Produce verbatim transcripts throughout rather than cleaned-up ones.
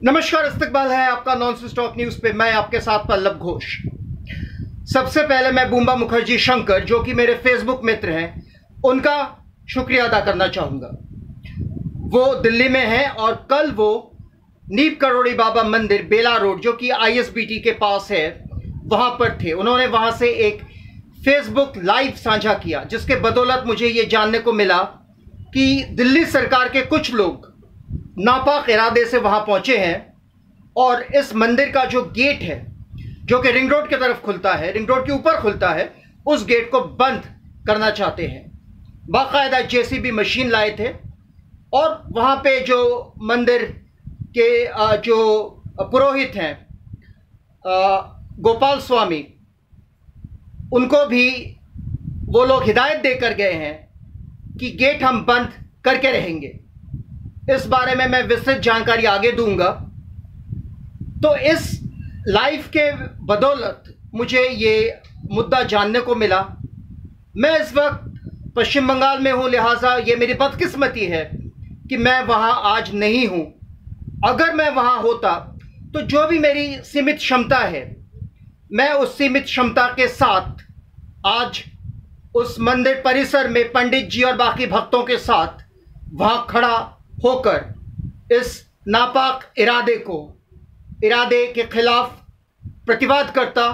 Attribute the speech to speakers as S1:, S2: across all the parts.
S1: नमस्कार, इस्तकबाल है आपका नॉन स्टॉप न्यूज पे। मैं आपके साथ पल्लव घोष। सबसे पहले मैं बूंबा मुखर्जी शंकर, जो कि मेरे फेसबुक मित्र हैं, उनका शुक्रिया अदा करना चाहूँगा। वो दिल्ली में हैं और कल वो नीम करोड़ी बाबा मंदिर बेला रोड, जो कि आई एस बी टी के पास है, वहाँ पर थे। उन्होंने वहाँ से एक फेसबुक लाइव साझा किया, जिसके बदौलत मुझे ये जानने को मिला कि दिल्ली सरकार के कुछ लोग नापाक इरादे से वहाँ पहुँचे हैं और इस मंदिर का जो गेट है, जो कि रिंग रोड की तरफ खुलता है, रिंग रोड के ऊपर खुलता है, उस गेट को बंद करना चाहते हैं। बाकायदा जे सी बी मशीन लाए थे और वहाँ पे जो मंदिर के जो पुरोहित हैं गोपाल स्वामी, उनको भी वो लोग हिदायत देकर गए हैं कि गेट हम बंद करके रहेंगे। इस बारे में मैं विस्तृत जानकारी आगे दूंगा। तो इस लाइव के बदौलत मुझे ये मुद्दा जानने को मिला। मैं इस वक्त पश्चिम बंगाल में हूँ, लिहाजा ये मेरी बदकिस्मती है कि मैं वहाँ आज नहीं हूँ। अगर मैं वहाँ होता तो जो भी मेरी सीमित क्षमता है, मैं उस सीमित क्षमता के साथ आज उस मंदिर परिसर में पंडित जी और बाकी भक्तों के साथ वहाँ खड़ा होकर इस नापाक इरादे को इरादे के खिलाफ प्रतिवाद करता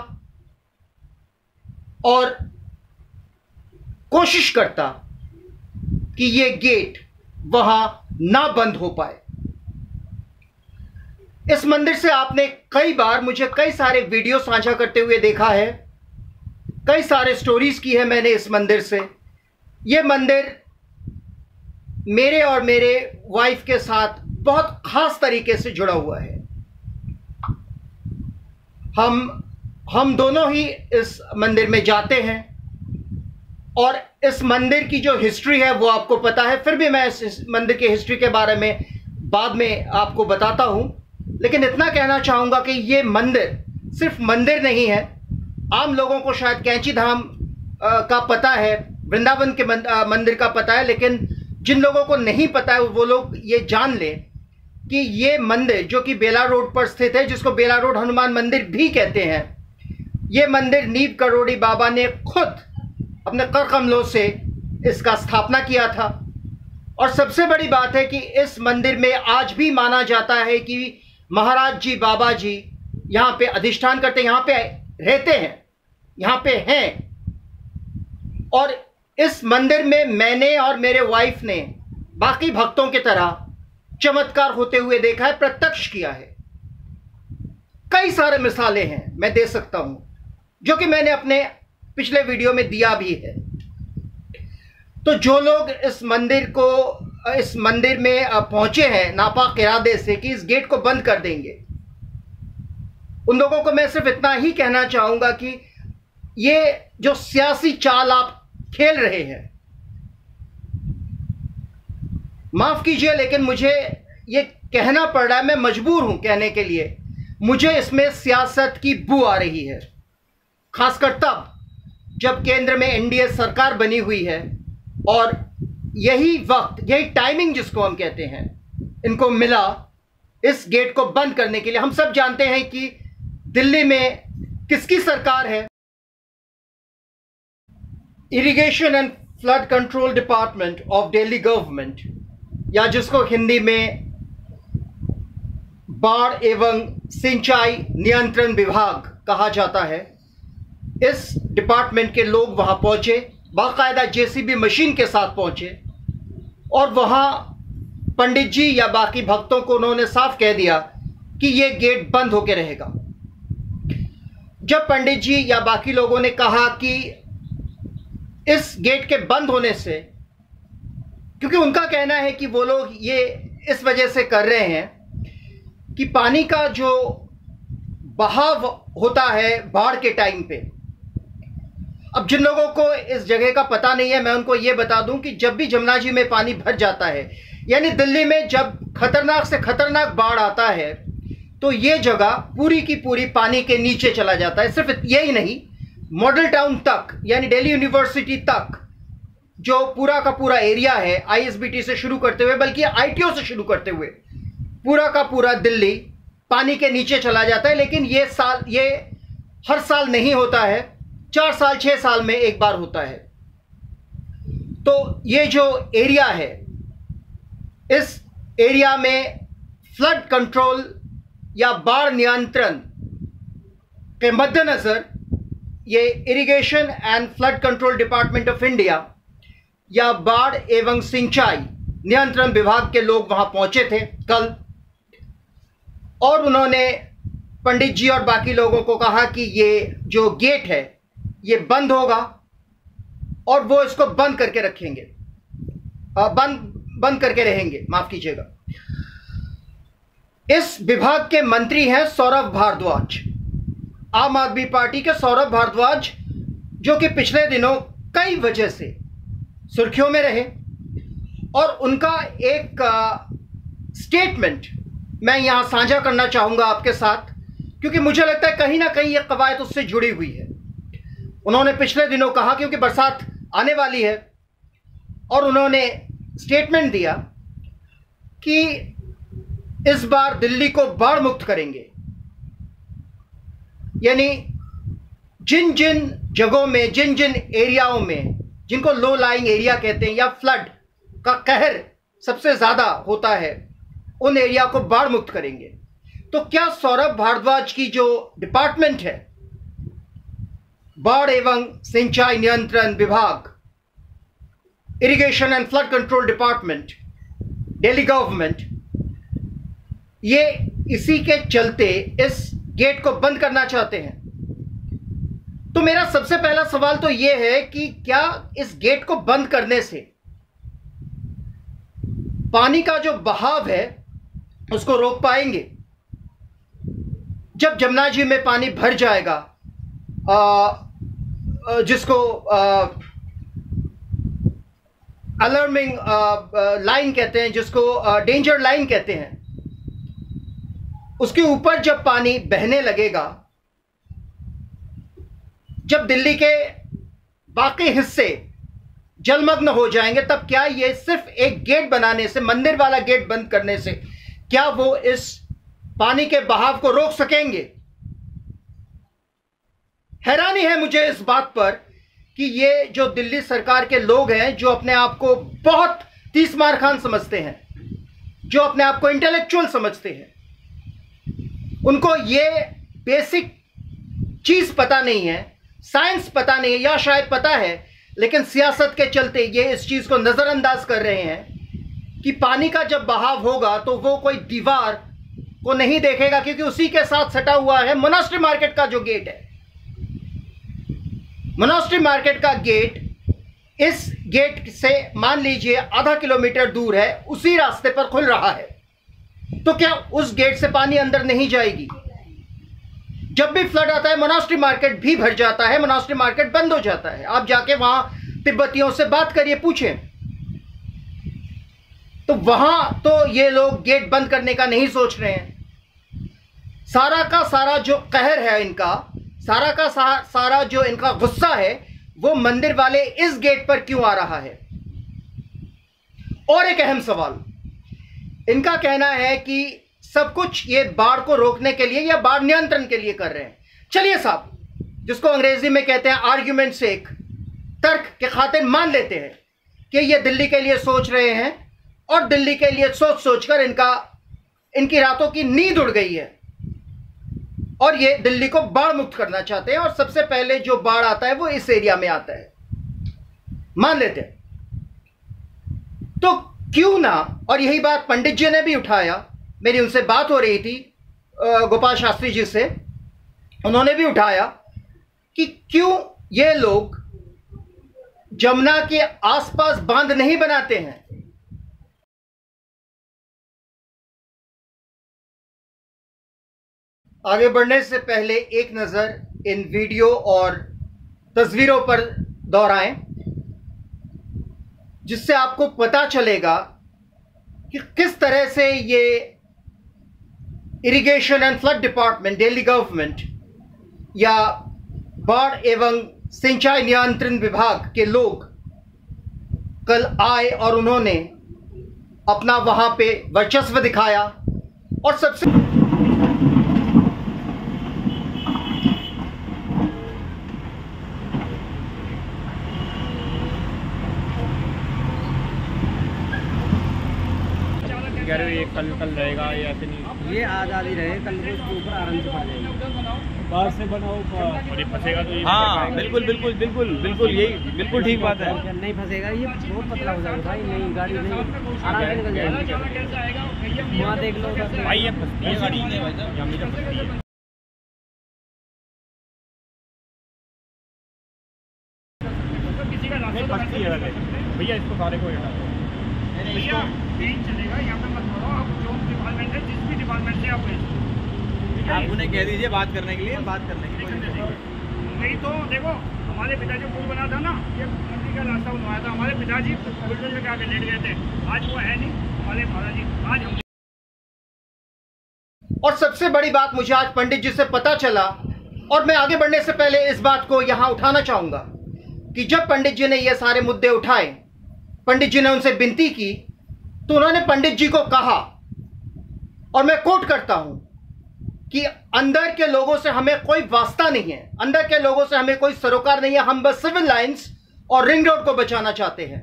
S1: और कोशिश करता कि ये गेट वहां ना बंद हो पाए। इस मंदिर से आपने कई बार मुझे कई सारे वीडियो साझा करते हुए देखा है, कई सारे स्टोरीज की है मैंने इस मंदिर से। ये मंदिर मेरे और मेरे वाइफ के साथ बहुत खास तरीके से जुड़ा हुआ है। हम हम दोनों ही इस मंदिर में जाते हैं और इस मंदिर की जो हिस्ट्री है वो आपको पता है। फिर भी मैं इस, इस मंदिर की हिस्ट्री के बारे में बाद में आपको बताता हूं, लेकिन इतना कहना चाहूंगा कि ये मंदिर सिर्फ मंदिर नहीं है। आम लोगों को शायद कैंची धाम का पता है, वृंदावन के मंदिर का पता है, लेकिन जिन लोगों को नहीं पता है वो लोग ये जान लें कि ये मंदिर, जो कि बेला रोड पर स्थित है, जिसको बेला रोड हनुमान मंदिर भी कहते हैं, ये मंदिर नीम करोड़ी बाबा ने खुद अपने कर कमलों से इसका स्थापना किया था। और सबसे बड़ी बात है कि इस मंदिर में आज भी माना जाता है कि महाराज जी बाबा जी यहाँ पे अधिष्ठान करते, यहाँ पे रहते हैं, यहाँ पे हैं। और इस मंदिर में मैंने और मेरे वाइफ ने बाकी भक्तों की तरह चमत्कार होते हुए देखा है, प्रत्यक्ष किया है। कई सारे मिसालें हैं मैं दे सकता हूं, जो कि मैंने अपने पिछले वीडियो में दिया भी है। तो जो लोग इस मंदिर को इस मंदिर में पहुंचे हैं नापाक इरादे से कि इस गेट को बंद कर देंगे, उन लोगों को मैं सिर्फ इतना ही कहना चाहूंगा कि ये जो सियासी चाल आप खेल रहे हैं, माफ कीजिए लेकिन मुझे ये कहना पड़ रहा है, मैं मजबूर हूं कहने के लिए, मुझे इसमें सियासत की बू आ रही है। खासकर तब जब केंद्र में एन डी ए सरकार बनी हुई है और यही वक्त, यही टाइमिंग जिसको हम कहते हैं, इनको मिला इस गेट को बंद करने के लिए। हम सब जानते हैं कि दिल्ली में किसकी सरकार है? Irrigation and flood control department of Delhi government, या जिसको हिंदी में बाढ़ एवं सिंचाई नियंत्रण विभाग कहा जाता है। इस डिपार्टमेंट के लोग वहां पहुंचे, बाकायदा जे सी बी मशीन के साथ पहुंचे और वहां पंडित जी या बाकी भक्तों को उन्होंने साफ कह दिया कि यह गेट बंद होकर रहेगा। जब पंडित जी या बाकी लोगों ने कहा कि इस गेट के बंद होने से, क्योंकि उनका कहना है कि वो लोग ये इस वजह से कर रहे हैं कि पानी का जो बहाव होता है बाढ़ के टाइम पे, अब जिन लोगों को इस जगह का पता नहीं है, मैं उनको ये बता दूं कि जब भी जमुना जी में पानी भर जाता है, यानी दिल्ली में जब खतरनाक से खतरनाक बाढ़ आता है, तो ये जगह पूरी की पूरी पानी के नीचे चला जाता है। सिर्फ यही नहीं, मॉडल टाउन तक, यानी दिल्ली यूनिवर्सिटी तक जो पूरा का पूरा एरिया है, आई एस बी टी से शुरू करते हुए, बल्कि आई टी ओ से शुरू करते हुए, पूरा का पूरा दिल्ली पानी के नीचे चला जाता है, लेकिन ये साल ये हर साल नहीं होता है, चार साल छः साल में एक बार होता है। तो ये जो एरिया है, इस एरिया में फ्लड कंट्रोल या बाढ़ नियंत्रण के मद्देनज़र ये irrigation and flood control department of India या बाढ़ एवं सिंचाई नियंत्रण विभाग के लोग वहां पहुंचे थे कल, और उन्होंने पंडित जी और बाकी लोगों को कहा कि ये जो गेट है ये बंद होगा और वो इसको बंद करके रखेंगे, बंद बंद करके रहेंगे, माफ कीजिएगा। इस विभाग के मंत्री हैं सौरभ भारद्वाज, आम आदमी पार्टी के सौरभ भारद्वाज, जो कि पिछले दिनों कई वजह से सुर्खियों में रहे, और उनका एक स्टेटमेंट मैं यहां साझा करना चाहूंगा आपके साथ, क्योंकि मुझे लगता है कहीं ना कहीं यह कवायद उससे जुड़ी हुई है। उन्होंने पिछले दिनों कहा, क्योंकि बरसात आने वाली है, और उन्होंने स्टेटमेंट दिया कि इस बार दिल्ली को बाढ़ मुक्त करेंगे। यानी जिन जिन जगहों में, जिन जिन एरियाओं में, जिनको लो लाइंग एरिया कहते हैं या फ्लड का कहर सबसे ज्यादा होता है, उन एरिया को बाढ़ मुक्त करेंगे। तो क्या सौरभ भारद्वाज की जो डिपार्टमेंट है, बाढ़ एवं सिंचाई नियंत्रण विभाग, irrigation and flood control department, Delhi government, ये इसी के चलते इस गेट को बंद करना चाहते हैं? तो मेरा सबसे पहला सवाल तो यह है कि क्या इस गेट को बंद करने से पानी का जो बहाव है उसको रोक पाएंगे? जब जमुना जी में पानी भर जाएगा, आ, जिसको अलार्मिंग लाइन कहते हैं, जिसको डेंजर लाइन कहते हैं, उसके ऊपर जब पानी बहने लगेगा, जब दिल्ली के बाकी हिस्से जलमग्न हो जाएंगे, तब क्या ये सिर्फ एक गेट बनाने से, मंदिर वाला गेट बंद करने से, क्या वो इस पानी के बहाव को रोक सकेंगे? हैरानी है मुझे इस बात पर कि ये जो दिल्ली सरकार के लोग हैं, जो अपने आप को बहुत तीसमार खान समझते हैं, जो अपने आप को इंटेलेक्चुअल समझते हैं, उनको ये बेसिक चीज पता नहीं है, साइंस पता नहीं है, या शायद पता है लेकिन सियासत के चलते ये इस चीज को नजरअंदाज कर रहे हैं कि पानी का जब बहाव होगा तो वो कोई दीवार को नहीं देखेगा, क्योंकि उसी के साथ सटा हुआ है मोनास्ट्री मार्केट का जो गेट है। मोनास्ट्री मार्केट का गेट इस गेट से मान लीजिए आधा किलोमीटर दूर है, उसी रास्ते पर खुल रहा है। तो क्या उस गेट से पानी अंदर नहीं जाएगी? जब भी फ्लड आता है मोनास्ट्री मार्केट भी भर जाता है, मोनास्ट्री मार्केट बंद हो जाता है। आप जाके वहां तिब्बतियों से बात करिए, पूछें। तो वहां तो ये लोग गेट बंद करने का नहीं सोच रहे हैं। सारा का सारा जो कहर है इनका, सारा का सा, सारा जो इनका गुस्सा है, वो मंदिर वाले इस गेट पर क्यों आ रहा है? और एक अहम सवाल, इनका कहना है कि सब कुछ ये बाढ़ को रोकने के लिए या बाढ़ नियंत्रण के लिए कर रहे हैं। चलिए साहब, जिसको अंग्रेजी में कहते हैं आर्ग्यूमेंट सेक, तर्क के खातिर मान लेते हैं कि ये दिल्ली के लिए सोच रहे हैं, और दिल्ली के लिए सोच सोचकर इनका इनकी रातों की नींद उड़ गई है, और ये दिल्ली को बाढ़ मुक्त करना चाहते हैं। और सबसे पहले जो बाढ़ आता है वो इस एरिया में आता है, मान लेते हैं। तो क्यों ना, और यही बात पंडित जी ने भी उठाया, मेरी उनसे बात हो रही थी गोपाल शास्त्री जी से, उन्होंने भी उठाया कि क्यों ये लोग जमुना के आसपास बांध नहीं बनाते हैं। आगे बढ़ने से पहले एक नजर इन वीडियो और तस्वीरों पर दोहराएं, जिससे आपको पता चलेगा कि किस तरह से ये irrigation and flood department, Delhi government या बाढ़ एवं सिंचाई नियंत्रण विभाग के लोग कल आए और उन्होंने अपना वहां पे वर्चस्व दिखाया। और सबसे
S2: कह रहे हो ये कल कल रहेगा या ऐसे नहीं?
S3: ये आज आज ही रहे, कल को इसके ऊपर आराम से पड़ जाएगी।
S2: बाहर से बनाओ और ये फंसेगा तो ये हाँ बिल्कुल बिल्कुल बिल्कुल बिल्कुल यही बिल्कुल ठीक बात है।
S3: नहीं फंसेगा, ये बहुत पतला हो जाएगा भाई, नहीं गाड़ी नहीं आराम से निकल जाएगी। वहाँ देख लो
S2: भाई, ये फंसती है गाड़ी हमेशा फंसती है। किसी का नहीं फंसती है भैया, इसको सारे को हटा दो भैया, ट्रेन चलेगा यहाँ पे मत करो आप, जो डिपार्टमेंट है जिस भी डिपार्टमेंट से आप आप उन्हें कह दीजिए बात करने के लिए, बात करने के लिए नहीं तो देखो हमारे पिताजी पुल बना था ना, ये मंदिर का रास्ता बनवाया था, हमारे पिताजी बुलडोजर के आगे लेट गए थे, आज वो है नहीं हमारे महाराज जी, आज हम।
S1: और सबसे बड़ी बात मुझे आज पंडित जी से पता चला, और मैं आगे बढ़ने से पहले इस बात को यहां उठाना चाहूंगा कि जब पंडित जी ने ये सारे मुद्दे उठाए, पंडित जी ने उनसे विनती की, तो उन्होंने पंडित जी को कहा, और मैं कोट करता हूं कि अंदर के लोगों से हमें कोई वास्ता नहीं है, अंदर के लोगों से हमें कोई सरोकार नहीं है, हम बस सिविल लाइंस और रिंग रोड को बचाना चाहते हैं।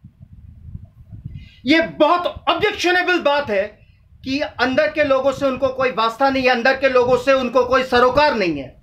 S1: यह बहुत ऑब्जेक्शनेबल बात है कि अंदर के लोगों से उनको कोई वास्ता नहीं है, अंदर के लोगों से उनको कोई सरोकार नहीं है।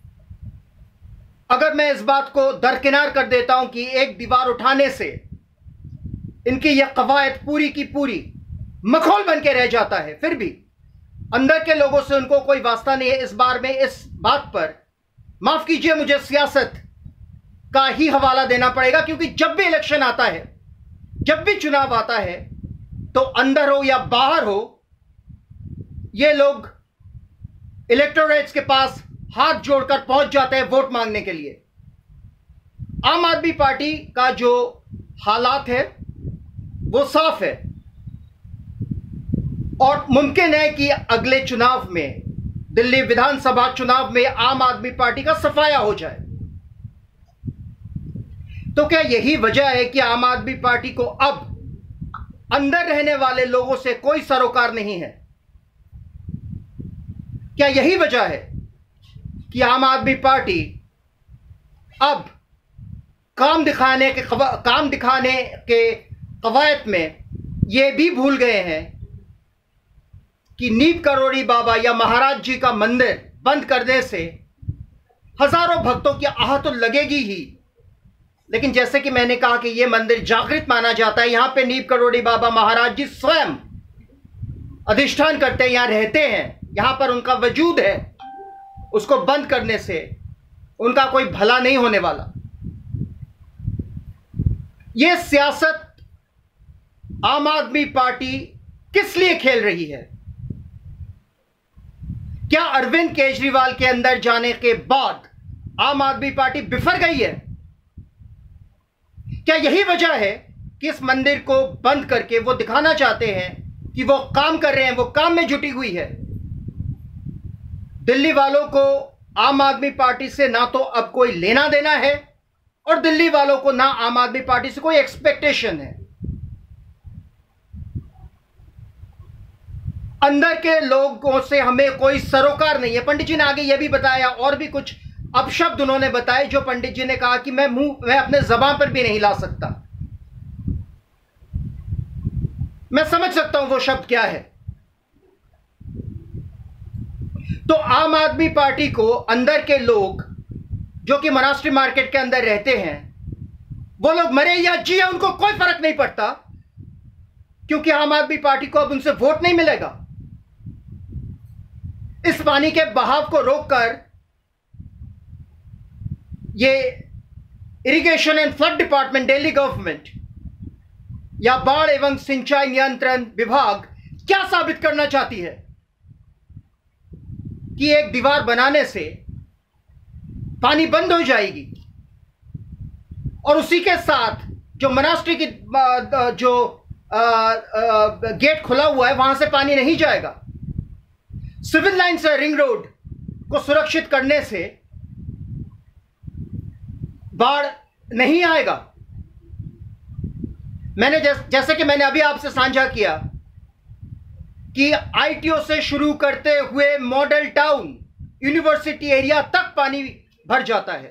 S1: अगर मैं इस बात को दरकिनार कर देता हूं कि एक दीवार उठाने से इनकी यह कवायद पूरी की पूरी मखौल बन के रह जाता है, फिर भी अंदर के लोगों से उनको कोई वास्ता नहीं है, इस बार में इस बात पर माफ कीजिए मुझे सियासत का ही हवाला देना पड़ेगा, क्योंकि जब भी इलेक्शन आता है, जब भी चुनाव आता है, तो अंदर हो या बाहर हो, ये लोग इलेक्टोरेट्स के पास हाथ जोड़कर पहुंच जाते हैं वोट मांगने के लिए। आम आदमी पार्टी का जो हालात है वो साफ है, और मुमकिन है कि अगले चुनाव में, दिल्ली विधानसभा चुनाव में, आम आदमी पार्टी का सफाया हो जाए। तो क्या यही वजह है कि आम आदमी पार्टी को अब अंदर रहने वाले लोगों से कोई सरोकार नहीं है? क्या यही वजह है कि आम आदमी पार्टी अब काम दिखाने के काम दिखाने के कवायद में यह भी भूल गए हैं कि नीम करोड़ी बाबा या महाराज जी का मंदिर बंद करने से हजारों भक्तों की आह तो लगेगी ही, लेकिन जैसे कि मैंने कहा कि यह मंदिर जागृत माना जाता है, यहां पे नीम करोड़ी बाबा महाराज जी स्वयं अधिष्ठान करते हैं, यहां रहते हैं, यहां पर उनका वजूद है। उसको बंद करने से उनका कोई भला नहीं होने वाला। यह सियासत आम आदमी पार्टी किस लिए खेल रही है? क्या अरविंद केजरीवाल के अंदर जाने के बाद आम आदमी पार्टी बिफर गई है? क्या यही वजह है कि इस मंदिर को बंद करके वो दिखाना चाहते हैं कि वो काम कर रहे हैं, वो काम में जुटी हुई है? दिल्ली वालों को आम आदमी पार्टी से ना तो अब कोई लेना देना है, और दिल्ली वालों को ना आम आदमी पार्टी से कोई एक्सपेक्टेशन है। अंदर के लोगों से हमें कोई सरोकार नहीं है। पंडित जी ने आगे यह भी बताया, और भी कुछ अपशब्द उन्होंने बताए, जो पंडित जी ने कहा कि मैं मुंह मैं अपने जबान पर भी नहीं ला सकता। मैं समझ सकता हूं वो शब्द क्या है। तो आम आदमी पार्टी को अंदर के लोग जो कि महाराष्ट्र मार्केट के अंदर रहते हैं, वो लोग मरे या जिए उनको कोई फर्क नहीं पड़ता, क्योंकि आम आदमी पार्टी को अब उनसे वोट नहीं मिलेगा। इस पानी के बहाव को रोककर ये irrigation and flood department, Delhi government या बाढ़ एवं सिंचाई नियंत्रण विभाग क्या साबित करना चाहती है कि एक दीवार बनाने से पानी बंद हो जाएगी, और उसी के साथ जो महाराष्ट्र की जो आ, आ, गेट खुला हुआ है वहां से पानी नहीं जाएगा। सिविल लाइन से रिंग रोड को सुरक्षित करने से बाढ़ नहीं आएगा। मैंने जैस, जैसे कि मैंने अभी आपसे साझा किया कि आईटीओ से शुरू करते हुए मॉडल टाउन, यूनिवर्सिटी एरिया तक पानी भर जाता है।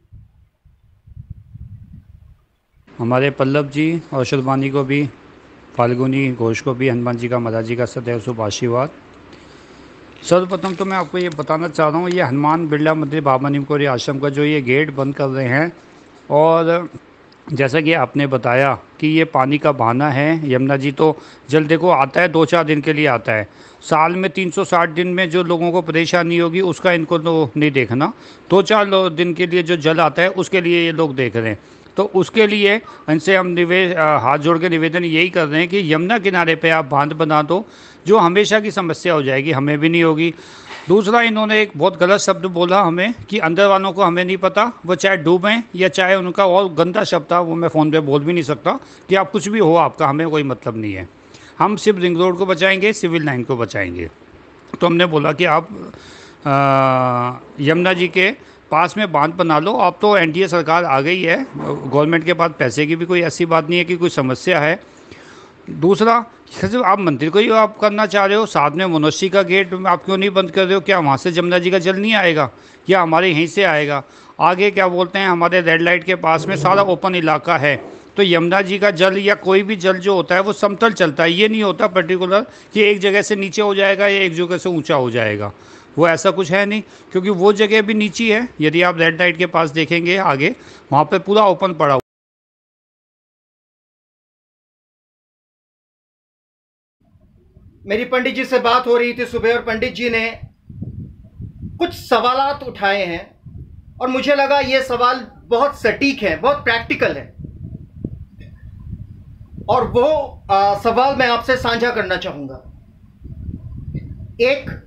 S4: हमारे पल्लव जी और शुभवानी को भी फाल्गुनी घोष को भी हनुमान जी का महाराज जी का सदैव शुभ आशीर्वाद। सर्वप्रथम तो मैं आपको ये बताना चाह रहा हूँ, ये हनुमान बिरला मंदिर बाबा नीमकोरी आश्रम का जो ये गेट बंद कर रहे हैं, और जैसा कि आपने बताया कि ये पानी का बहाना है। यमुना जी तो जल देखो आता है, दो चार दिन के लिए आता है। साल में तीन सौ साठ दिन में जो लोगों को परेशानी होगी उसका इनको तो नहीं देखना, दो चार दिन के लिए जो जल आता है उसके लिए ये लोग देख रहे हैं। तो उसके लिए इनसे हम निवेद हाथ जोड़ के निवेदन यही कर रहे हैं कि यमुना किनारे पे आप बांध बना दो, जो हमेशा की समस्या हो जाएगी, हमें भी नहीं होगी। दूसरा, इन्होंने एक बहुत गलत शब्द बोला हमें कि अंदर वालों को हमें नहीं पता, वो चाहे डूबें या चाहे उनका और गंदा शब्द था, वो मैं फ़ोन पे बोल भी नहीं सकता कि आप कुछ भी हो आपका, हमें कोई मतलब नहीं है। हम सिर्फ रिंग रोड को बचाएंगे, सिविल लाइन को बचाएंगे। तो हमने बोला कि आप यमुना जी के पास में बांध बना लो। अब तो एनडीए सरकार आ गई है, गवर्नमेंट के पास पैसे की भी कोई ऐसी बात नहीं है कि कोई समस्या है। दूसरा, सिर्फ आप मंदिर को ही आप करना चाह रहे हो, साथ में मनुष्य का गेट आप क्यों नहीं बंद कर रहे हो? क्या वहाँ से जमुना जी का जल नहीं आएगा या हमारे यहीं से आएगा? आगे क्या बोलते हैं, हमारे रेड लाइट के पास में सारा ओपन इलाका है, तो यमुना जी का जल या कोई भी जल जो होता है वो समतल चलता है। ये नहीं होता पर्टिकुलर कि एक जगह से नीचे हो जाएगा या एक जगह से ऊंचा हो जाएगा, वो ऐसा कुछ है नहीं, क्योंकि वो जगह भी नीची है। यदि आप रेड लाइट के पास देखेंगे आगे, वहाँ पर पूरा ओपन पड़ा हुआ।
S1: मेरी पंडित जी से बात हो रही थी सुबह, और पंडित जी ने कुछ सवालात उठाए हैं और मुझे लगा ये सवाल बहुत सटीक है, बहुत प्रैक्टिकल है, और वो आ, सवाल मैं आपसे साझा करना चाहूंगा। एक,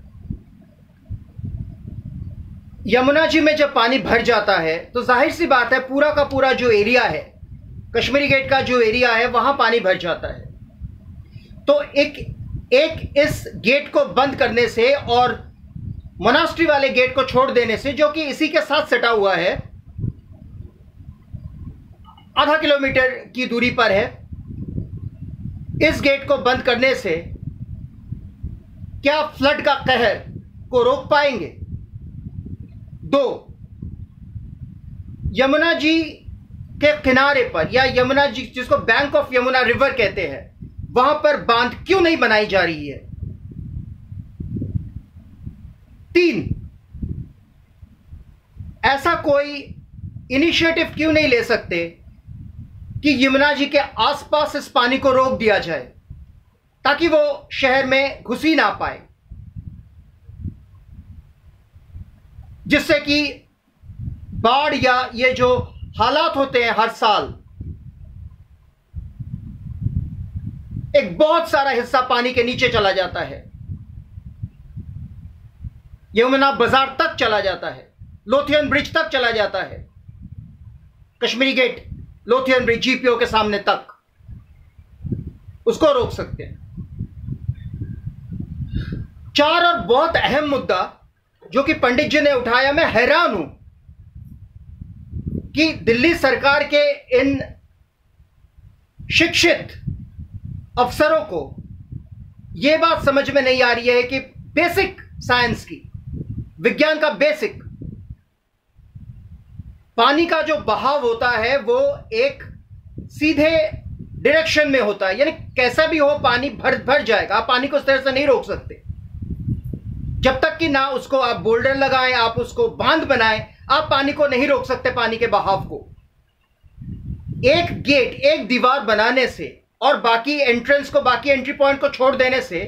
S1: यमुना जी में जब पानी भर जाता है तो जाहिर सी बात है पूरा का पूरा जो एरिया है, कश्मीरी गेट का जो एरिया है, वहां पानी भर जाता है। तो एक एक इस गेट को बंद करने से और मोनास्ट्री वाले गेट को छोड़ देने से, जो कि इसी के साथ सटा हुआ है, आधा किलोमीटर की दूरी पर है, इस गेट को बंद करने से क्या फ्लड का कहर को रोक पाएंगे? दो, यमुना जी के किनारे पर, या यमुना जी जिसको बैंक ऑफ यमुना रिवर कहते हैं, वहां पर बांध क्यों नहीं बनाई जा रही है? तीन, ऐसा कोई इनिशिएटिव क्यों नहीं ले सकते कि यमुना जी के आसपास इस पानी को रोक दिया जाए ताकि वो शहर में घुस ही ना पाए, जिससे कि बाढ़ या ये जो हालात होते हैं हर साल, एक बहुत सारा हिस्सा पानी के नीचे चला जाता है, यमुना बाजार तक चला जाता है, लोथियन ब्रिज तक चला जाता है, Kashmiri gate Lothian bridge GPO के सामने तक, उसको रोक सकते हैं। चार, और बहुत अहम मुद्दा जो कि पंडित जी ने उठाया, मैं हैरान हूं कि दिल्ली सरकार के इन शिक्षित अफसरों को यह बात समझ में नहीं आ रही है कि बेसिक साइंस की, विज्ञान का बेसिक, पानी का जो बहाव होता है वो एक सीधे डायरेक्शन में होता है, यानी कैसा भी हो पानी भर भर जाएगा। आप पानी को इस तरह से नहीं रोक सकते जब तक कि ना उसको आप बोल्डर लगाएं, आप उसको बांध बनाएं, आप पानी को नहीं रोक सकते, पानी के बहाव को। एक गेट, एक दीवार बनाने से और बाकी एंट्रेंस को, बाकी एंट्री पॉइंट को छोड़ देने से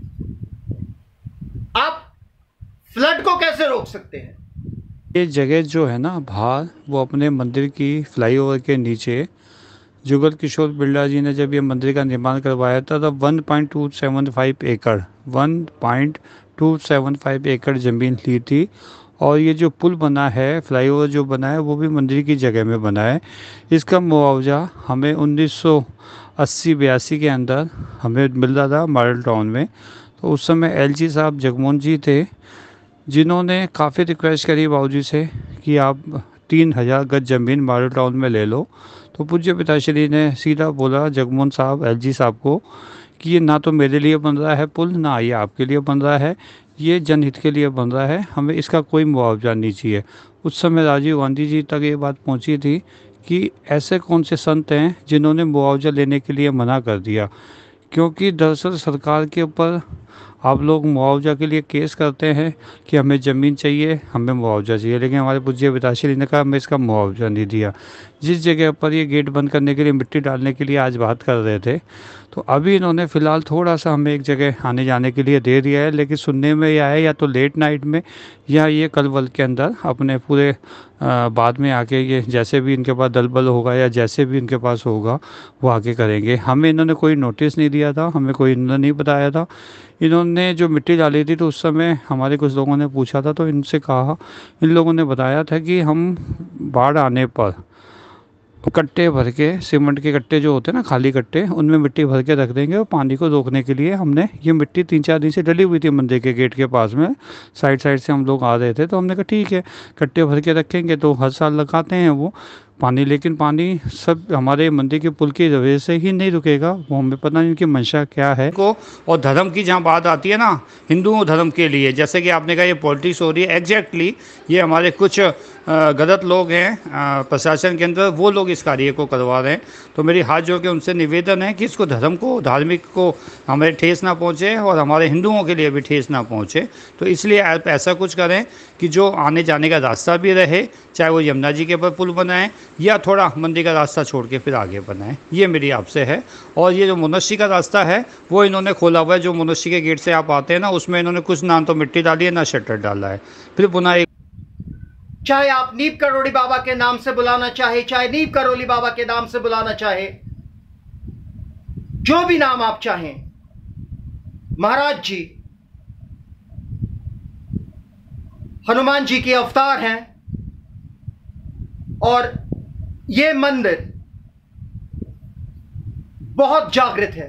S1: आप फ्लड को कैसे रोक सकते हैं?
S4: ये जगह जो है ना बाहर, वो अपने मंदिर की फ्लाईओवर के नीचे जुगल किशोर बिरला जी ने जब ये मंदिर का निर्माण करवाया था, तब one point two seven five एकड़ one point two seven five एकड़ ज़मीन ली थी। और ये जो पुल बना है, फ्लाईओवर जो बना है, वो भी मंदिर की जगह में बना है। इसका मुआवजा हमें उन्नीस सौ अस्सी बयासी के अंदर हमें मिल रहा था मॉडल टाउन में। तो उस समय एलजी साहब जगमोहन जी थे, जिन्होंने काफ़ी रिक्वेस्ट करी बाबूजी से कि आप तीन हज़ार गज ज़मीन मॉडल टाउन में ले लो। तो पूज्य पिताश्री ने सीधा बोला जगमोहन साहब, एलजी साहब को, कि ये ना तो मेरे लिए बन रहा है पुल, ना ये आपके लिए बन रहा है, ये जनहित के लिए बन रहा है, हमें इसका कोई मुआवजा नहीं चाहिए। उस समय राजीव गांधी जी तक ये बात पहुंची थी कि ऐसे कौन से संत हैं जिन्होंने मुआवजा लेने के लिए मना कर दिया, क्योंकि दरअसल सरकार के ऊपर आप लोग मुआवजा के लिए केस करते हैं कि हमें ज़मीन चाहिए, हमें मुआवजा चाहिए, लेकिन हमारे पूज्य पिताश्री ने कहा हमें इसका मुआवजा नहीं दिया। जिस जगह पर ये गेट बंद करने के लिए मिट्टी डालने के लिए आज बात कर रहे थे, तो अभी इन्होंने फ़िलहाल थोड़ा सा हमें एक जगह आने जाने के लिए दे दिया है, लेकिन सुनने में यह है या तो लेट नाइट में या ये कल वल के अंदर अपने पूरे आ, बाद में आके ये जैसे भी इनके पास दल बल होगा या जैसे भी इनके पास होगा वो आके करेंगे। हमें इन्होंने कोई नोटिस नहीं दिया था, हमें कोई इन्होंने नहीं बताया था। इन्होंने जो मिट्टी डाली थी तो उस समय हमारे कुछ लोगों ने पूछा था, तो इनसे कहा, इन लोगों ने बताया था कि हम बाढ़ आने पर कट्टे भर के, सीमेंट के कट्टे जो होते हैं ना, खाली कट्टे, उनमें मिट्टी भर के रख देंगे और पानी को रोकने के लिए हमने ये मिट्टी तीन चार दिन से डली हुई थी मंदिर के गेट के पास में, साइड साइड से हम लोग आ रहे थे, तो हमने कहा ठीक है कट्टे भर के रखेंगे, तो हर साल लगाते हैं वो पानी, लेकिन पानी सब हमारे मंदिर के पुल की वजह से ही नहीं रुकेगा। वो हमें पता नहीं उनकी मंशा क्या है को। और धर्म की जहाँ बात आती है ना, हिंदुओं धर्म के लिए, जैसे कि आपने कहा ये पॉलिटिक्स हो रही है, एग्जैक्टली ये हमारे कुछ गलत लोग हैं प्रशासन के अंदर, वो लोग इस कार्य को करवा रहे हैं। तो मेरी हाथ जोड़ के उनसे निवेदन है कि इसको धर्म को, धार्मिक को हमें ठेस ना पहुँचे और हमारे हिंदुओं के लिए भी ठेस ना पहुँचे। तो इसलिए आप ऐसा कुछ करें कि जो आने जाने का रास्ता भी रहे, चाहे वो यमुना जी के ऊपर पुल बनाएं या थोड़ा मंदिर का रास्ता छोड़ के फिर आगे बनाएं, ये मेरी आपसे है। और ये जो मोनास्ट्री का रास्ता है वो इन्होंने खोला हुआ है, जो मोनास्ट्री के गेट से आप आते हैं ना, उसमें इन्होंने कुछ ना तो मिट्टी डाली है ना शटर डाला है। फिर पुनः एक,
S1: चाहे आप नीप करोड़ी बाबा के नाम से बुलाना चाहे, चाहे नीप करोली बाबा के नाम से बुलाना चाहे, जो भी नाम आप चाहें, महाराज जी हनुमान जी के अवतार हैं और ये मंदिर बहुत जागृत है।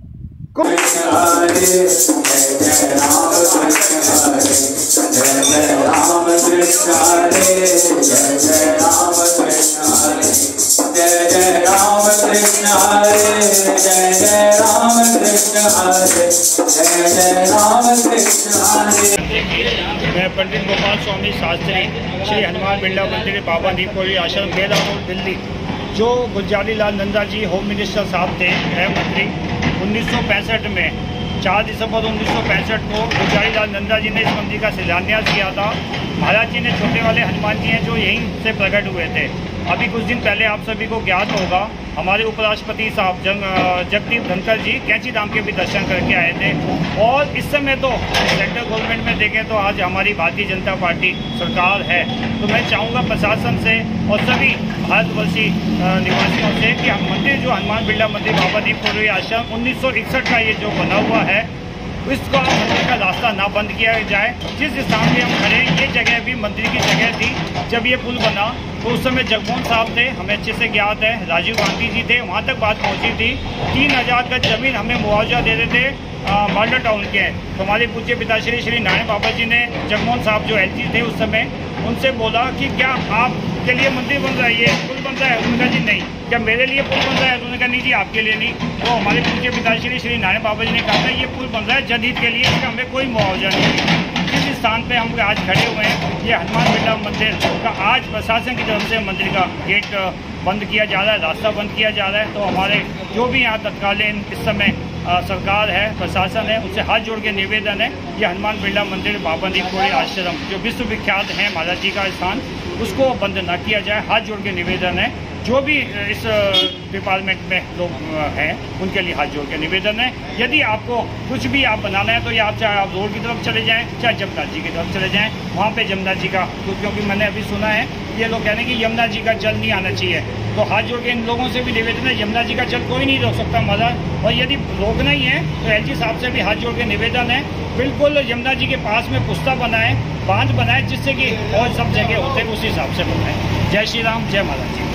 S2: मैं पंडित गोपाल स्वामी शास्त्री, श्री हनुमान बिरला मंदिर, बाबा नीमकोरी आश्रम, मेरा रोड, दिल्ली। जो गुलजारी लाल नंदा जी होम मिनिस्टर साहब थे, गृह मंत्री, उन्नीस सौ पैंसठ में चार दिसंबर उन्नीस सौ पैंसठ को गुलजारी लाल नंदा जी ने इस मंदिर का शिलान्यास किया था। महाराज जी ने छोटे वाले हनुमान जी हैं जो यहीं से प्रकट हुए थे। अभी कुछ दिन पहले आप सभी को ज्ञात होगा, हमारे उपराष्ट्रपति साहब जंग जगदीप धनखड़ जी कैंची धाम के भी दर्शन करके आए थे। और इस समय तो सेंट्रल गवर्नमेंट में देखें तो आज हमारी भारतीय जनता पार्टी सरकार है। तो मैं चाहूँगा प्रशासन से और सभी भारतवर्षीय निवासियों से कि हम मंदिर जो हनुमान बिरला मंदिर, बाबा नीमकोरी आश्रम, उन्नीस सौ इकसठ का ये जो बना हुआ है, इसका मंदिर का रास्ता ना बंद किया जाए। जिस स्थान पे हम खड़े, ये जगह भी मंदिर की जगह थी। जब ये पुल बना तो उस समय जगमोहन साहब थे, हमें अच्छे से ज्ञात है, राजीव गांधी जी थे, वहाँ तक बात पहुँची थी। तीन हज़ार गज जमीन हमें मुआवजा दे रहे थे माल्टा टाउन के। तो हमारे पूज्य पिताश्री श्री नारायण बाबा जी ने जगमोहन साहब जो एल जी थे उस समय, उनसे बोला कि क्या आपके लिए मंदिर बन रहा है, ये पुल बन रहा है? उन्होंने कहा जी नहीं। क्या मेरे लिए पुल बन रहा है? उन्होंने कहा नहीं जी आपके लिए नहीं। तो हमारे पूज्य पिताश्री श्री नारायण बाबा जी ने कहा था ये पुल बन रहा है जनहित के लिए, इसका हमें कोई मुआवजा नहीं। जिस स्थान पे हम आज खड़े हुए हैं, ये हनुमान बिरला मंदिर का आज प्रशासन की तरफ से मंदिर का गेट बंद किया जा रहा है, रास्ता बंद किया जा रहा है। तो हमारे जो भी यहाँ तत्कालीन इस समय आ, सरकार है, प्रशासन है, उनसे हाथ जोड़ के निवेदन है, ये हनुमान बिरला मंदिर, बाबा नीमकोरी आश्रम जो विश्व विख्यात है महाराज जी का स्थान, उसको बंद ना किया जाए। हाथ जोड़ के निवेदन है, जो भी इस डिपार्टमेंट में लोग हैं उनके लिए हाथ जोड़ के निवेदन है। यदि आपको कुछ भी आप बनाना है तो या आप चाहे आप रोड की तरफ चले जाएं, चाहे जमुना जी की तरफ चले जाएं, वहाँ पे यमुना जी का, क्योंकि मैंने अभी सुना है ये लोग कह रहे हैं कि यमुना जी का जल नहीं आना चाहिए। तो हाथ जोड़ के इन लोगों से भी निवेदन है, यमुना जी का जल कोई नहीं रोक सकता महाराज। और यदि रोकना ही है तो एल जी साहब से भी हाथ जोड़ के निवेदन है, बिल्कुल यमुना जी के पास में पुस्ता बनाए, बांध बनाए, जिससे कि और सब जगह होते हैं उस हिसाब से बनाए। जय श्री राम, जय महाराज जी।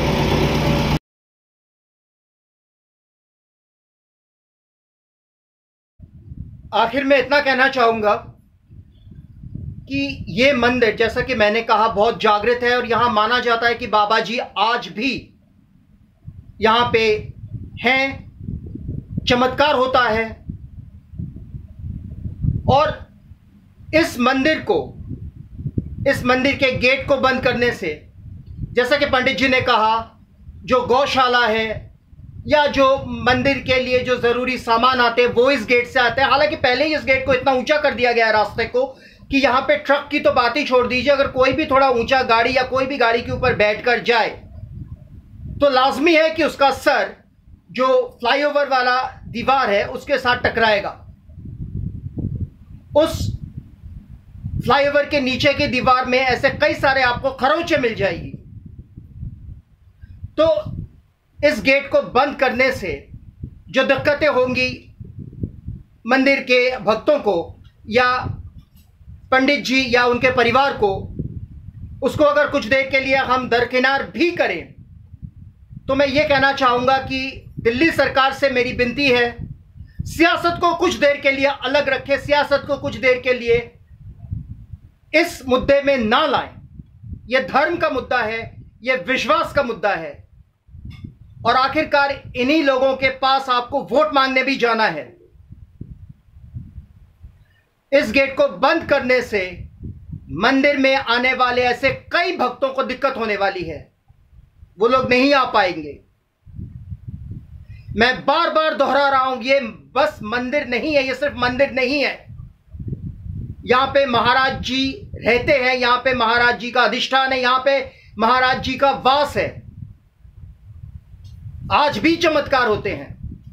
S1: आखिर में इतना कहना चाहूंगा कि ये मंदिर, जैसा कि मैंने कहा, बहुत जागृत है और यहां माना जाता है कि बाबा जी आज भी यहां पे हैं, चमत्कार होता है। और इस मंदिर को, इस मंदिर के गेट को बंद करने से, जैसा कि पंडित जी ने कहा, जो गौशाला है या जो मंदिर के लिए जो जरूरी सामान आते हैं वो इस गेट से आते हैं। हालांकि पहले ही इस गेट को इतना ऊंचा कर दिया गया है रास्ते को कि यहां पे ट्रक की तो बात ही छोड़ दीजिए, अगर कोई भी थोड़ा ऊंचा गाड़ी या कोई भी गाड़ी के ऊपर बैठकर जाए तो लाजमी है कि उसका सर जो फ्लाईओवर वाला दीवार है उसके साथ टकराएगा। उस फ्लाईओवर के नीचे की दीवार में ऐसे कई सारे आपको खरोंचे मिल जाएगी। तो इस गेट को बंद करने से जो दिक्कतें होंगी मंदिर के भक्तों को या पंडित जी या उनके परिवार को, उसको अगर कुछ देर के लिए हम दरकिनार भी करें तो मैं ये कहना चाहूंगा कि दिल्ली सरकार से मेरी विनती है, सियासत को कुछ देर के लिए अलग रखें, सियासत को कुछ देर के लिए इस मुद्दे में ना लाएं। यह धर्म का मुद्दा है, यह विश्वास का मुद्दा है और आखिरकार इन्हीं लोगों के पास आपको वोट मांगने भी जाना है। इस गेट को बंद करने से मंदिर में आने वाले ऐसे कई भक्तों को दिक्कत होने वाली है, वो लोग नहीं आ पाएंगे। मैं बार बार दोहरा रहा हूं, ये बस मंदिर नहीं है, ये सिर्फ मंदिर नहीं है। यहां पे महाराज जी रहते हैं, यहां पे महाराज जी का अधिष्ठान है, यहां पे महाराज जी का वास है। आज भी चमत्कार होते हैं।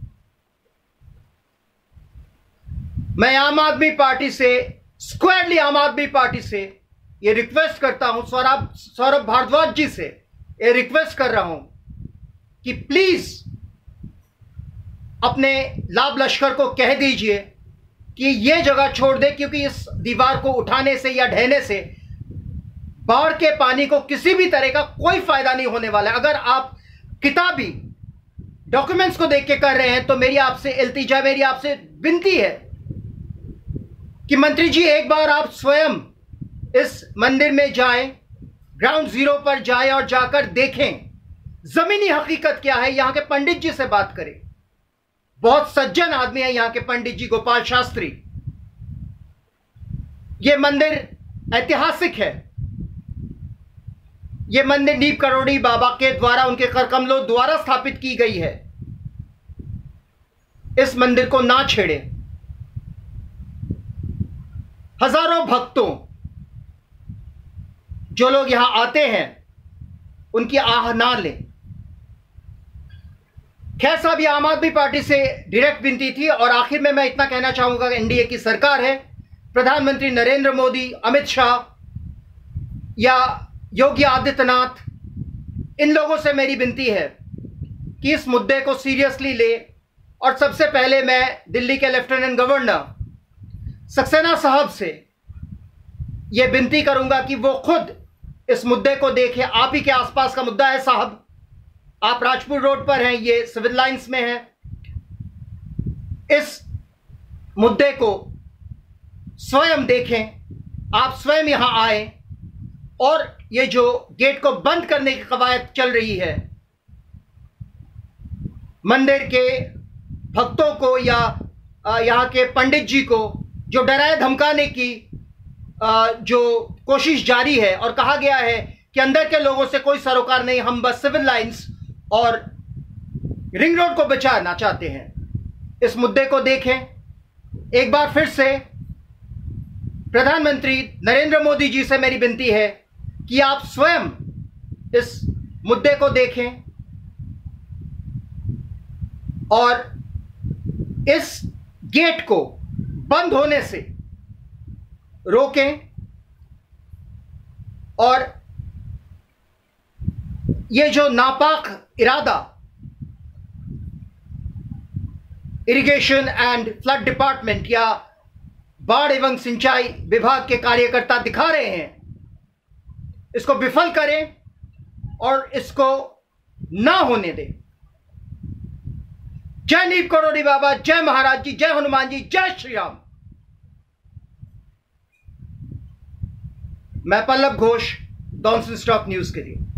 S1: मैं आम आदमी पार्टी से, स्क्वायरली आम आदमी पार्टी से ये रिक्वेस्ट करता हूं, सौरभ सौरभ भारद्वाज जी से ये रिक्वेस्ट कर रहा हूं कि प्लीज अपने लाभ लश्कर को कह दीजिए कि ये जगह छोड़ दे, क्योंकि इस दीवार को उठाने से या ढहने से बाढ़ के पानी को किसी भी तरह का कोई फायदा नहीं होने वाला है। अगर आप किताबी डॉक्यूमेंट्स को देख के कर रहे हैं तो मेरी आपसे इल्तिजा, मेरी आपसे विनती है कि मंत्री जी एक बार आप स्वयं इस मंदिर में जाएं, ग्राउंड जीरो पर जाएं और जाकर देखें जमीनी हकीकत क्या है। यहां के पंडित जी से बात करें, बहुत सज्जन आदमी है यहां के पंडित जी गोपाल शास्त्री। यह मंदिर ऐतिहासिक है। यह मंदिर नीम करोड़ी बाबा के द्वारा, उनके करकमलों द्वारा स्थापित की गई है। इस मंदिर को ना छेड़े। हजारों भक्तों जो लोग यहां आते हैं उनकी आह ना लें। खैर साहब, ये आम आदमी पार्टी से डायरेक्ट विनती थी। और आखिर में मैं इतना कहना चाहूंगा कि एनडीए की सरकार है, प्रधानमंत्री नरेंद्र मोदी, अमित शाह या योगी आदित्यनाथ, इन लोगों से मेरी विनती है कि इस मुद्दे को सीरियसली ले। और सबसे पहले मैं दिल्ली के लेफ्टिनेंट गवर्नर सक्सेना साहब से यह विनती करूंगा कि वो खुद इस मुद्दे को देखें। आप ही के आसपास का मुद्दा है साहब, आप राजपुर रोड पर हैं, ये सिविल लाइंस में है। इस मुद्दे को स्वयं देखें, आप स्वयं यहां आए और ये जो गेट को बंद करने की कवायद चल रही है, मंदिर के भक्तों को या यहां के पंडित जी को जो डराए धमकाने की जो कोशिश जारी है, और कहा गया है कि अंदर के लोगों से कोई सरोकार नहीं, हम बस सिविल लाइंस और रिंग रोड को बचाना चाहते हैं। इस मुद्दे को देखें। एक बार फिर से प्रधानमंत्री नरेंद्र मोदी जी से मेरी विनती है कि आप स्वयं इस मुद्दे को देखें और इस गेट को बंद होने से रोकें। और ये जो नापाक इरादा इरिगेशन एंड फ्लड डिपार्टमेंट या बाढ़ एवं सिंचाई विभाग के कार्यकर्ता दिखा रहे हैं, इसको विफल करें और इसको ना होने दें। जय नीम करोड़ी बाबा, जय महाराज जी, जय हनुमान जी, जय श्री राम। मैं Pallav Ghosh, Donson stock news के लिए।